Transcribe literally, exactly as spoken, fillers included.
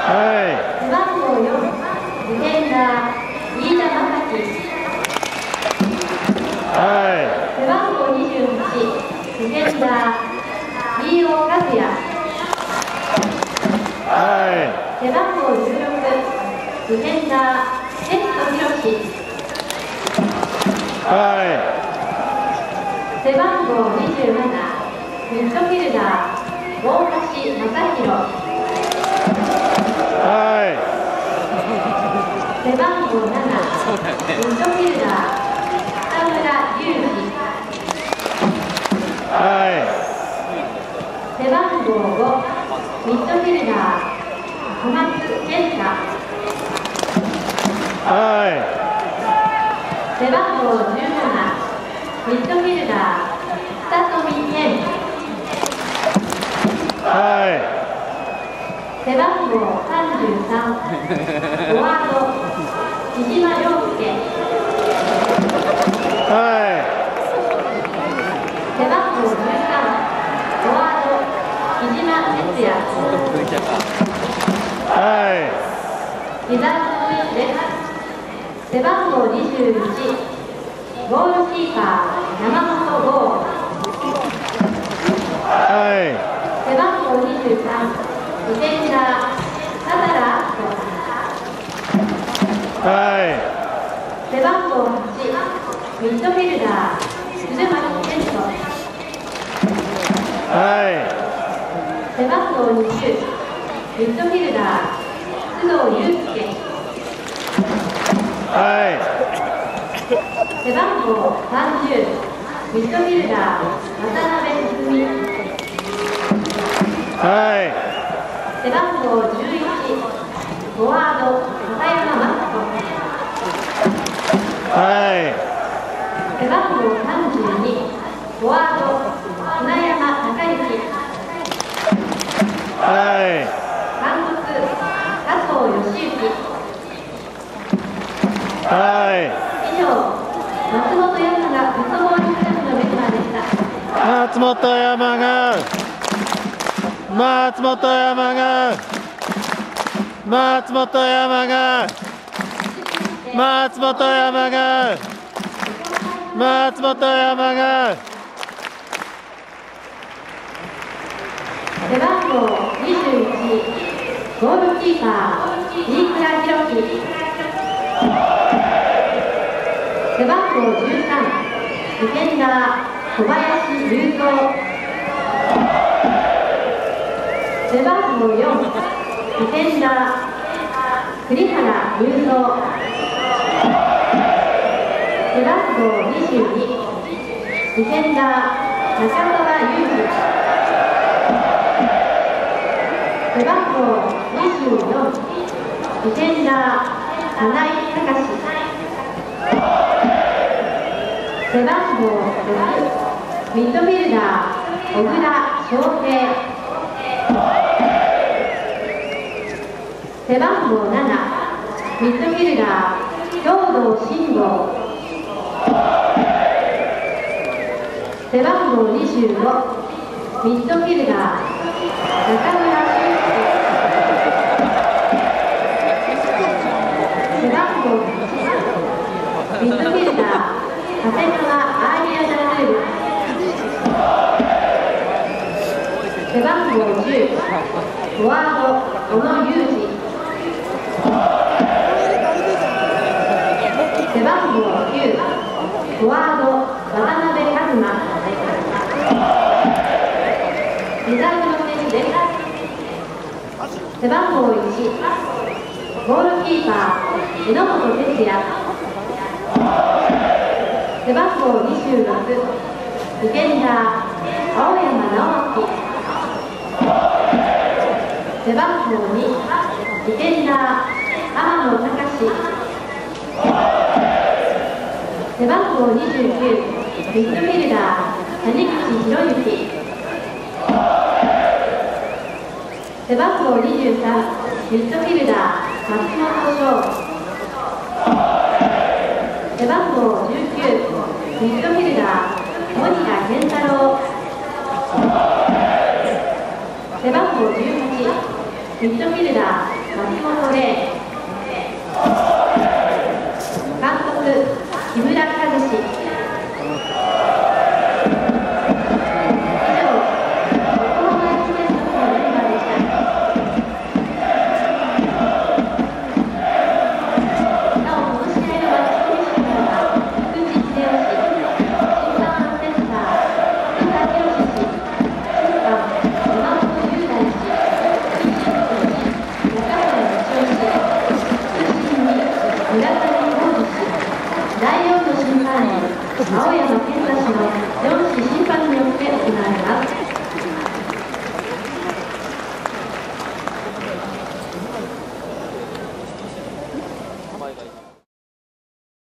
背番号よん、ディフェンダー、飯田正樹。背番号にじゅうはち、ディフェンダー、飯尾和也。背番号じゅうろく、ディフェンダー、テスト博士。背番号にじゅうなな、ミッドフィルダー、大橋正弘。背番号なな、ミッドフィルダー、北村祐二。背番号ご、ミッドフィルダー、小松健太。背番号じゅうなな、ミッドフィルダー、北富健。背番号さんじゅうさん、フォワード、木島亮介。背番号じゅうさん、フォワード、木島哲也。膝の上です。背番号にじゅういち、ゴールキーパー、山本剛。背番号にじゅうさん、ディフェンダー、田原明子。背番号はち、ミッドフィルダー、鶴巻健人。背番号にじゅう、ミッドフィルダー、須藤祐介。背番号さんじゅう、ミッドフィルダー、渡辺匠。背番号じゅういち、フォワード、片山真人。背番号さんじゅうに、フォワード、船山孝之。監督、加藤義行。以上、松本山がフットボールクラブのメンバーでした。 松本山が松本山が松本山が松本山が松本山が背番号にじゅういち、ゴールキーパー、飯倉弘樹。背番号じゅうさん、ディフェンダー、小林雄三。背番号よん、ディフェンダー、栗原雄三。背番号にじゅうに、ディフェンダー、中澤裕二。背番号にじゅうよん、ディフェンダー、金井隆。背番号ろく、ミッドフィルダー、小倉翔平。背番号なな、ミッドフィルダー、兵藤慎吾。背番号にじゅうご、ミッドフィルダー、中村俊輔。背番号はち、ミッドフィルダー、長谷川アーリアダルール。背番号じゅう、フォワード、小野裕二。背番号きゅう、フォワード、渡辺一馬。リザーブの選手です。背番号いち、ゴールキーパー、榎本哲也。背番号にじゅうろく、ディフェンダー、青山直樹。背番号に、ディフェンダー、天野隆。背番号にじゅうきゅう、ミッドフィルダー、谷口博之。背番号にじゅうさん、ミッドフィルダー、松本翔。背番号じゅうきゅう、ミッドフィルダー、森田健太郎。背番号じゅうはち、ミッドフィルダー、 松本玲、監督木村和志。青山健太氏のよん子審判